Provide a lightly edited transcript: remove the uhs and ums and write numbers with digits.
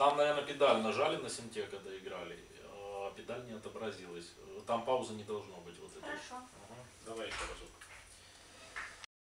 Там, наверное, педаль нажали на синте, когда играли, а педаль не отобразилась. Там паузы не должно быть. Вот это. Хорошо. Ага. Давай еще разок.